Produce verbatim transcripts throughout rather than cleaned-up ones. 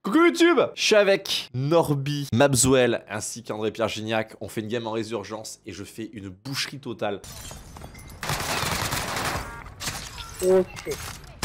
Coucou YouTube, je suis avec Norby, Mabzwell ainsi qu'André Pierre Gignac. On fait une game en résurgence et je fais une boucherie totale. Oh shit.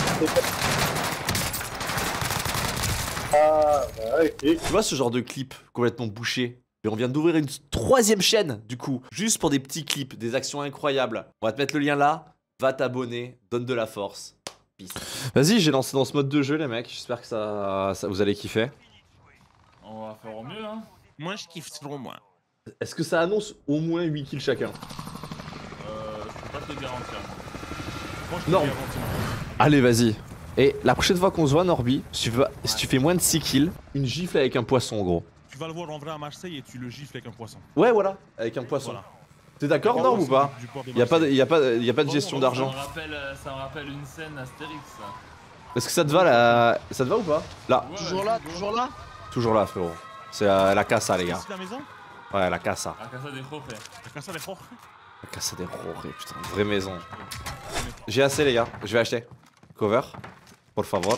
Ah, ouais, ok. Tu vois ce genre de clip complètement bouché? Et on vient d'ouvrir une troisième chaîne du coup, juste pour des petits clips, des actions incroyables. On va te mettre le lien là, va t'abonner, donne de la force. Peace. Vas-y, j'ai lancé dans ce mode de jeu les mecs, j'espère que ça, ça vous allez kiffer. On va faire au mieux, hein. Moi je kiffe selon moi. Est-ce que ça annonce au moins huit kills chacun? Euh, je peux pas te le garantir. Moi, je te Non. le garantis. Allez, vas-y. Et la prochaine fois qu'on se voit, Norby, si tu, vas- si tu fais moins de six kills, une gifle avec un poisson, gros. Tu vas le voir en vrai à Marseille et tu le gifles avec un poisson. Ouais, voilà, avec un poisson. Voilà. T'es d'accord, Norb, ou pas? Du port de Y'a pas, de- Marseille. y a pas, y a pas de Bon, gestion bon, d'argent. Ça me rappelle, euh, ça me rappelle une scène Astérix, ça. Est-ce que ça te va là? Ça te va ou pas? Là, Ouais, Toujours là, go. toujours là. toujours là, frérot. C'est euh, la casa, les gars. Ici la maison. Ouais, la casa. À Casa des Jorge. La casa des Jorge. La casa des Roré, putain, vraie maison. J'ai assez, les gars, je vais acheter. Cover, por favor.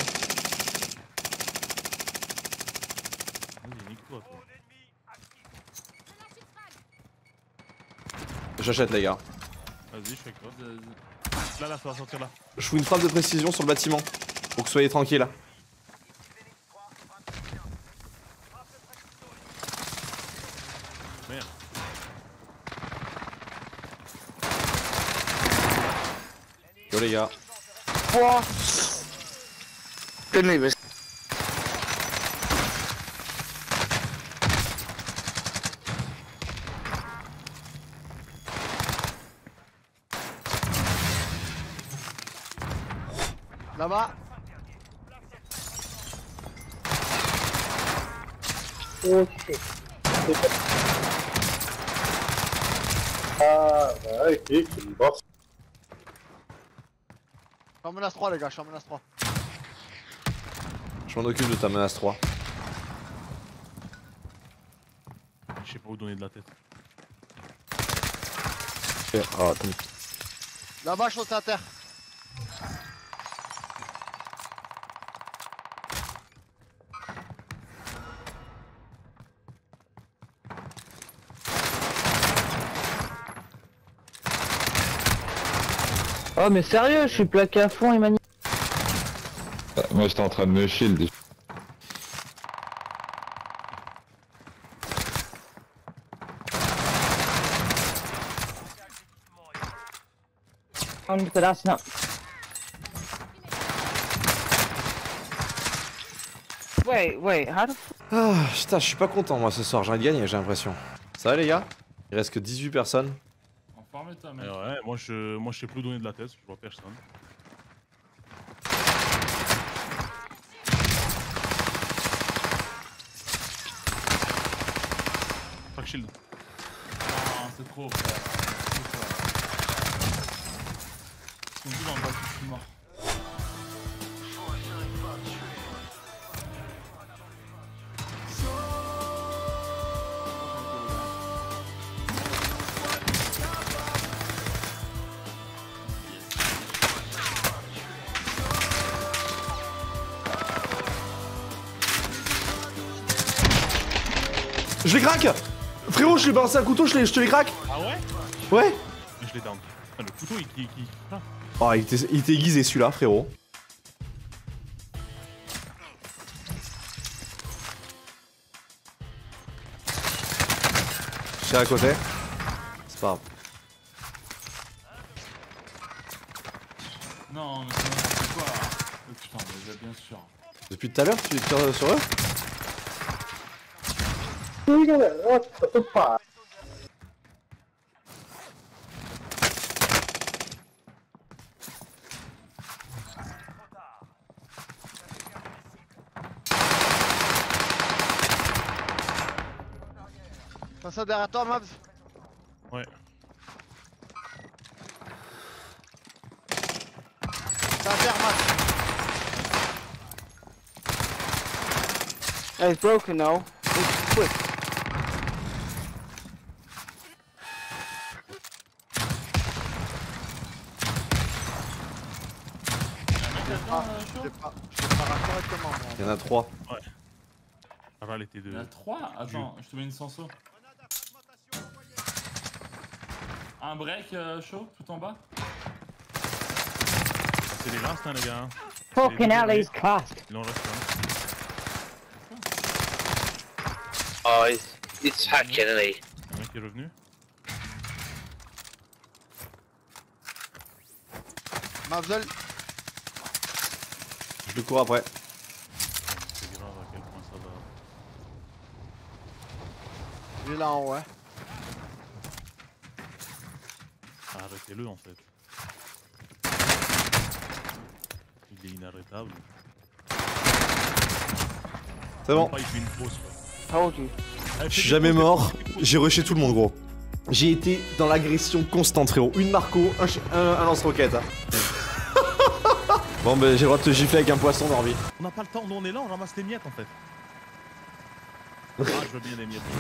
Vas-y, nique-toi, toi. J'achète, les gars. Vas-y, je suis avec toi. Euh, Là, là, ça va sortir là. Je fous une frappe de précision sur le bâtiment. Pour que vous soyez tranquille. Merde. Yo, les gars. Quoi? Tenez, mais... Là-bas. Oh shit. Ah, ouais, ok, c'est une bosse. Je suis en menace trois les gars, je suis en menace trois. Je m'en occupe de ta menace trois. Je sais pas où donner de la tête. Oh, attends. Là-bas je saute à terre. Oh mais sérieux, je suis plaqué à fond Emmanuel. Ah, moi j'étais en train de me shield. On est là, sinon. Wait, wait, how the f... Ah, putain, je suis pas content moi ce soir, j'ai envie de gagner, j'ai l'impression. Ça va les gars? Il reste que dix-huit personnes. Enferme-toi, Eh mec. ouais, moi je, moi je sais plus où donner de la tête, je vois personne. Fuck shield. Non, c'est trop, frère. C'est trop, frère. Ils sont tous dans le bas, je suis mort. Je les craque! Frérot, je l'ai balancé un couteau, je, les- je te les craque! Ah ouais? Ouais! Je l'ai down. Ah, le couteau il. il, il... Ah. Oh, il était, il était aiguisé celui-là, frérot. Je suis à côté. C'est pas grave. Non, mais c'est n'importe quoi. Oh, putain, mais bien sûr. Depuis tout à l'heure, tu tires sur eux? Oh, ça peut pas. Passe ça derrière toi, Mabs. Ouais. C'est à terre, Mabs. Hey, it's broken now. It's quick. Ah, je l'ai pas, je l'ai pas correctement, moi. Il y en a trois. Ral était Il y en a de. trois. Attends, je te mets une senso. Un break euh, chaud, tout en bas. C'est les last, hein, les gars. Fucking hell, he's cost. Il en reste un. Oh, he's, he's hacking, isn't he? Il y en a un qui est revenu. Mavzel, Je le cours après. C'est grave à quel point ça va. il est là en haut, ouais. Arrêtez-le en fait. Il est inarrêtable. C'est bon. Ah, il fait une pause quoi. Told you. Ah, Je suis jamais mort, j'ai rushé tout le monde, gros. J'ai été dans l'agression constante, frérot. Une Marco, un, ch- un, un lance-roquette. hein. Bon, bah, j'ai le droit de te gifler avec un poisson, Norby. On n'a pas le temps, nous on est là, on ramasse les miettes en fait. Ah, je veux bien les miettes.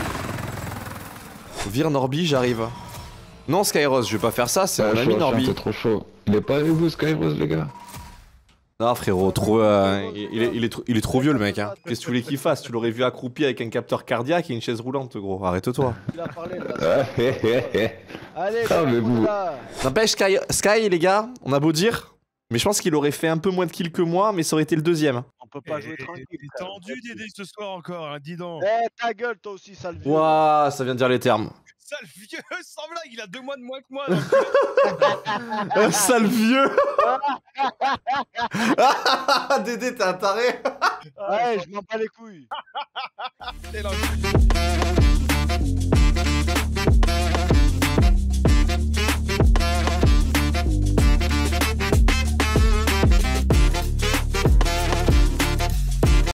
Vire Norby, j'arrive. Non, Skyros, je vais pas faire ça, c'est Ah, mon ami chaud, Norby. C'est trop chaud. Il est pas avec vous, Skyrose, les gars. Non, frérot, trop, euh, il, il est, il, est trop, il est trop vieux le mec. Hein. Qu'est-ce que tu voulais qu'il fasse? Tu l'aurais vu accroupi avec un capteur cardiaque et une chaise roulante, gros. Arrête-toi. Il a parlé là. Allez, Ah, mais c'est vous- là. N'empêche, Sky, Sky, les gars, on a beau dire. Mais je pense qu'il aurait fait un peu moins de kills que moi, mais ça aurait été le deuxième. On peut pas jouer tranquille. T'es tendu Dédé ce soir encore, hein, dis donc. Eh, ta gueule, toi aussi, sale vieux. Ouah, ça vient de dire les termes. Sale vieux, sans blague, il a deux mois de moins que moi. Donc... Un sale vieux. Dédé, t'es un taré. Ouais, je m'en bats les couilles. T'es là.